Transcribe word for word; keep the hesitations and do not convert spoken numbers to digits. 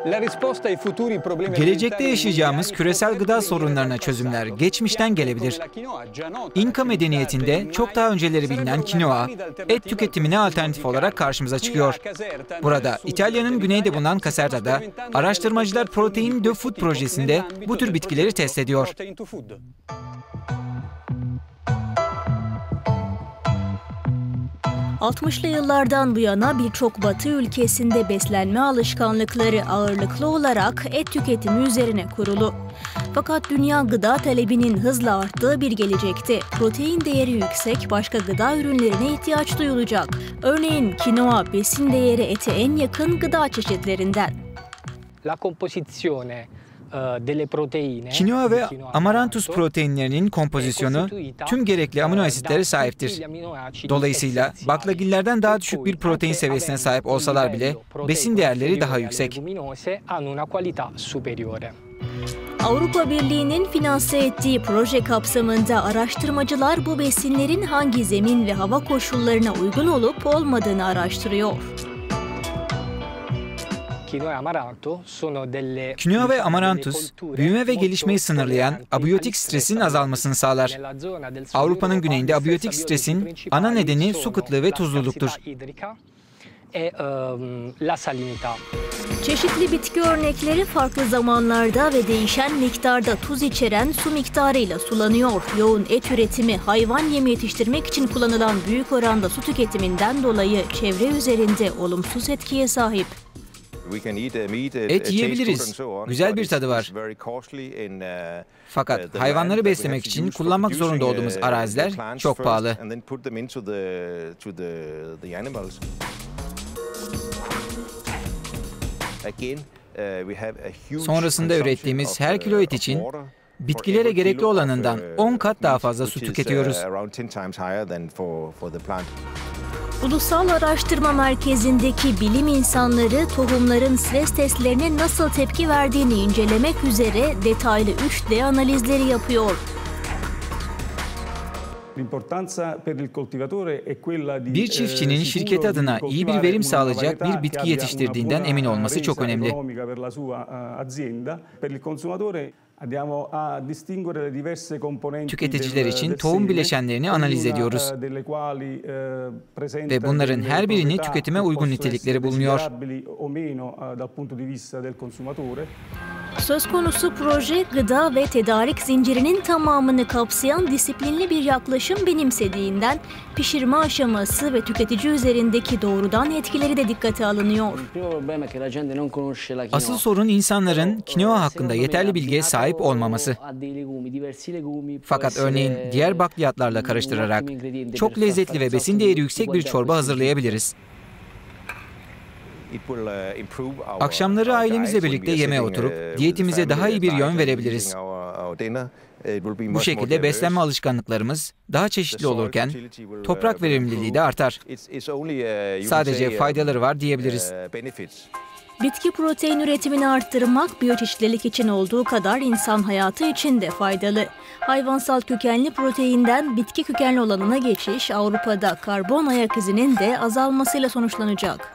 Gelecekte yaşayacağımız küresel gıda sorunlarına çözümler geçmişten gelebilir. İnka medeniyetinde çok daha önceleri bilinen kinoa, et tüketimine alternatif olarak karşımıza çıkıyor. Burada İtalya'nın güneyde bulunan Caserta'da araştırmacılar Protein de Food projesinde bu tür bitkileri test ediyor. altmışlı yıllardan bu yana birçok Batı ülkesinde beslenme alışkanlıkları ağırlıklı olarak et tüketimi üzerine kurulu. Fakat dünya gıda talebinin hızla arttığı bir gelecekte protein değeri yüksek başka gıda ürünlerine ihtiyaç duyulacak. Örneğin kinoa besin değeri ete en yakın gıda çeşitlerinden. La composizione Kinoa ve amaranthus proteinlerinin kompozisyonu tüm gerekli amino asitlere sahiptir. Dolayısıyla baklagillerden daha düşük bir protein seviyesine sahip olsalar bile besin değerleri daha yüksek. Avrupa Birliği'nin finanse ettiği proje kapsamında araştırmacılar bu besinlerin hangi zemin ve hava koşullarına uygun olup olmadığını araştırıyor. Kinoa ve amaranthus, büyüme ve gelişmeyi sınırlayan abiyotik stresin azalmasını sağlar. Avrupa'nın güneyinde abiyotik stresin ana nedeni su kıtlığı ve tuzluluktur. Çeşitli bitki örnekleri farklı zamanlarda ve değişen miktarda tuz içeren su miktarıyla sulanıyor. Yoğun et üretimi, hayvan yemi yetiştirmek için kullanılan büyük oranda su tüketiminden dolayı çevre üzerinde olumsuz etkiye sahip. Et yiyebiliriz. Güzel bir tadı var. Fakat hayvanları beslemek için kullanmak zorunda olduğumuz araziler çok pahalı. Sonrasında ürettiğimiz her kilo et için bitkilere gerekli olanından on kat daha fazla su tüketiyoruz. Ulusal Araştırma Merkezi'ndeki bilim insanları tohumların stres testlerine nasıl tepki verdiğini incelemek üzere detaylı üç D analizleri yapıyor. Bir çiftçinin şirket adına iyi bir verim sağlayacak bir bitki yetiştirdiğinden emin olması çok önemli. Tüketiciler için tohum bileşenlerini analiz ediyoruz ve bunların her birini tüketime uygun nitelikleri bulunuyor. Söz konusu proje, gıda ve tedarik zincirinin tamamını kapsayan disiplinli bir yaklaşım benimsediğinden pişirme aşaması ve tüketici üzerindeki doğrudan etkileri de dikkate alınıyor. Asıl sorun insanların kinoa hakkında yeterli bilgiye sahip olmaması. Fakat örneğin diğer bakliyatlarla karıştırarak çok lezzetli ve besin değeri yüksek bir çorba hazırlayabiliriz. Akşamları ailemizle birlikte yemeğe oturup diyetimize daha iyi bir yön verebiliriz. Bu şekilde beslenme alışkanlıklarımız daha çeşitli olurken toprak verimliliği de artar. Sadece faydaları var diyebiliriz. Bitki protein üretimini arttırmak biyoçeşitlilik için olduğu kadar insan hayatı için de faydalı. Hayvansal kökenli proteinden bitki kökenli olanına geçiş Avrupa'da karbon ayak izinin de azalmasıyla sonuçlanacak.